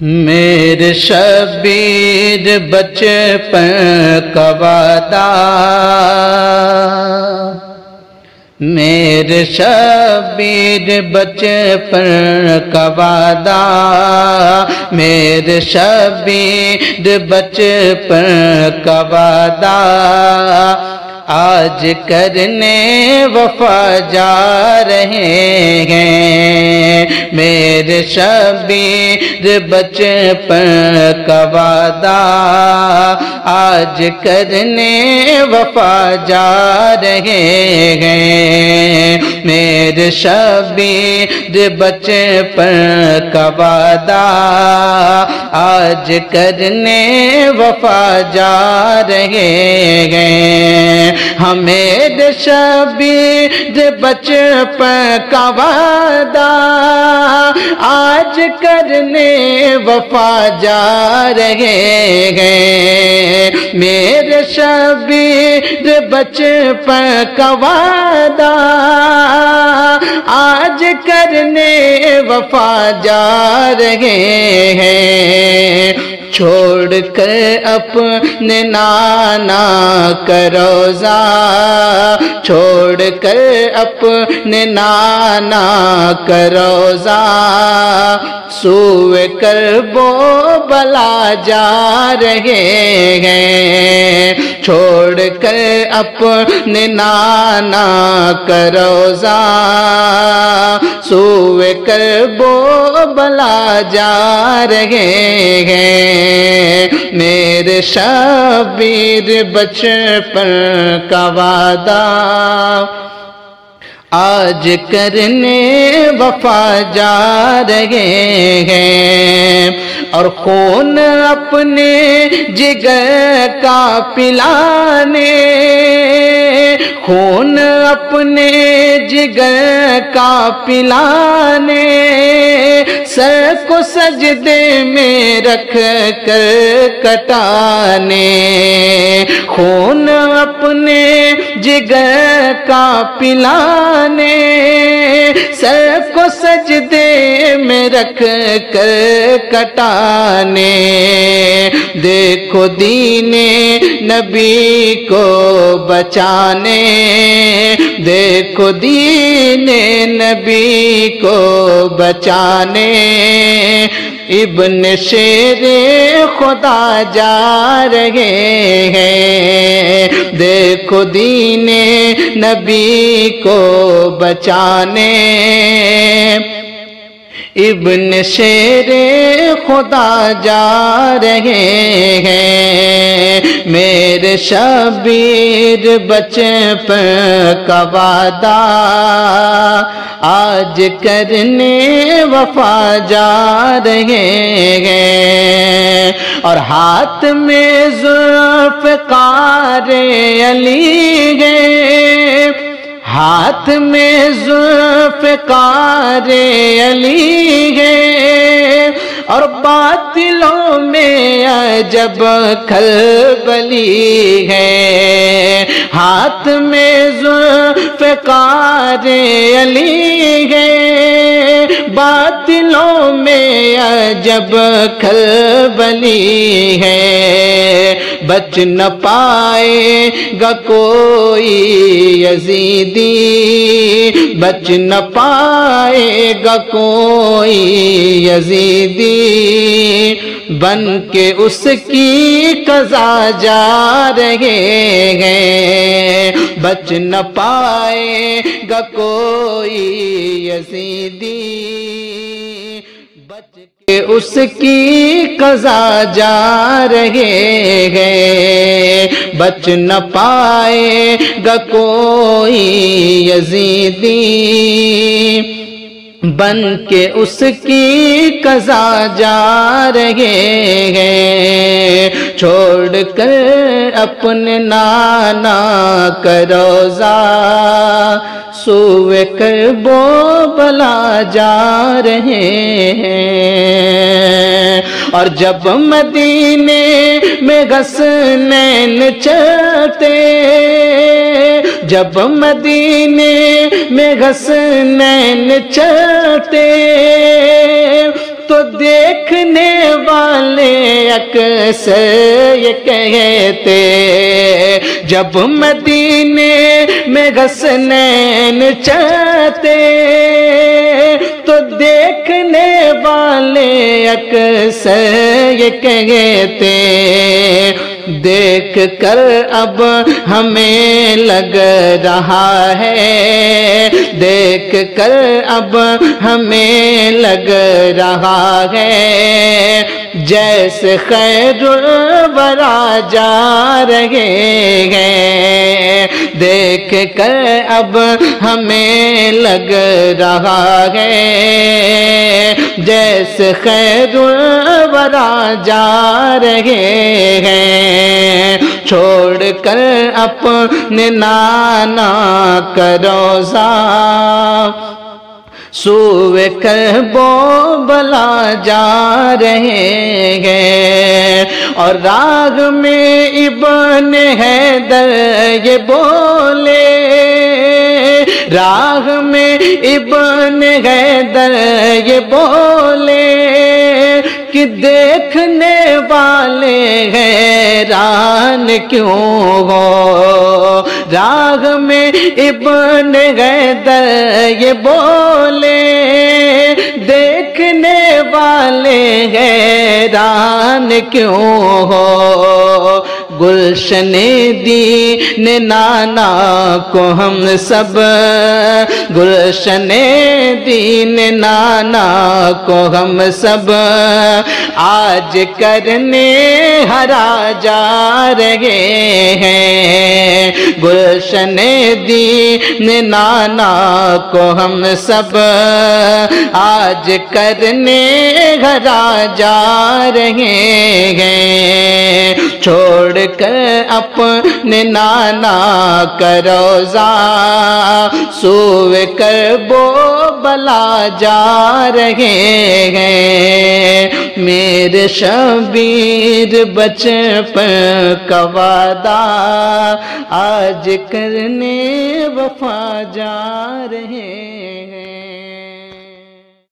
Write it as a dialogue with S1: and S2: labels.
S1: میرے شبیر بچپن کا وعدہ، میرے شبیر بچپن کا وعدہ، میرے شبیر بچپن کا وعدہ، آج کرنے وفا جا رہے ہیں۔ میرے شبیر بچپن کا وعدہ، آج کرنے وفا جا رہے ہیں۔ میرے شبیر بچپن کا وعدہ، آج کرنے وفا جا رہے ہیں۔ ہمیں شبیر بچپن کا وعدہ، آج کرنے وفا جا رہے ہیں۔ میرے شبیر بچپن کا وعدہ، آج کرنے وفا جا رہے ہیں۔ چھوڑ کر اپنے نانا کا روضہ، چھوڑ کر اپنے نانا کا روضہ، سوئے کرب و بلا جا رہے ہیں۔ چھوڑ کر اپنے نانا کا روضہ، سوئے کرب و بلا جا رہے ہیں۔ میرے شبیر بچپن کا وعدہ، آج کرنے وفا جا رہے ہیں۔ اور خون اپنے جگر کا پلانے، خون اپنے جگر کا پلانے، سر کو سجدے میں رکھ کر کٹانے، خون اپنے جگر کا پلانے، سر کو سجدے میں رکھ کر کٹانے۔ دیکھو دین نبی کو بچانے، دیکھو دین نبی کو بچانے، ابن شیر خدا جا رہے ہیں۔ دیکھو دین نبی کو بچانے، ابن شیر خدا جا رہے ہیں۔ میرے شبیر بچپن کا وعدہ، آج کرنے وفا جا رہے ہیں۔ اور ہاتھ میں ذوالفقار علی ہے، ہاتھ میں ذوالفقار علی ہے، اور باطلوں میں عجب کھلبلی ہے۔ ہاتھ میں ذوالفقار علی ہے، باطلوں میں عجب کھلبلی ہے۔ بچ نہ پائے گا کوئی یزیدی، بچ نہ پائے گا کوئی یزیدی، بن کے اس کی قضا جا رہے ہیں۔ بچ نہ پائے گا کوئی یزیدی، بچ کے اس کی قضا جا رہے ہیں۔ بچ نہ پائے گا کوئی یزیدی، بن کے اس کی قضا جا رہے ہیں۔ چھوڑ کر اپنے نانا کا روضہ، سوئے کرب و بلا جا رہے ہیں۔ اور جب مدینے میں حسنین چلتے، جب مدینے میں حسنین چلتے، تو دیکھنے والے اکثر یہ کہتے جب مدینے میں حسنین چاہتے، تو دیکھنے والے اکثر یہ کہتے دیکھ کر اب ہمیں لگ رہا ہے، دیکھ کر اب ہمیں لگ رہا ہے جیسے خیر الورا جا رہے ہیں، دیکھ کر اب ہمیں لگ رہا ہے جیسے خیر الورا جا رہے ہیں، چھوڑ کر اپنے نانا کا روضہ سوئے کربلا جا رہے ہیں، اور راگ میں ابن حیدر یہ بولے، راگ میں ابن حیدر یہ بولے کہ دیکھنے والے حیران کیوں ہو، راگ میں ابن حیدر یہ بولے دیکھنے والے حیران کیوں ہو، گلشن دین نانا کو ہم سب، گلشن دین نانا کو ہم سب آج کرنے ہرا جا رہے ہیں، گلشن دین نانا کو ہم سب آج کرنے ہرا جا رہے ہیں، چھوڑ کر اپنے نانا کا روضہ سوئے کربلا جا رہے ہیں، میرے شبیر بچپن کا وعدہ آج کرنے وفا جا رہے ہیں۔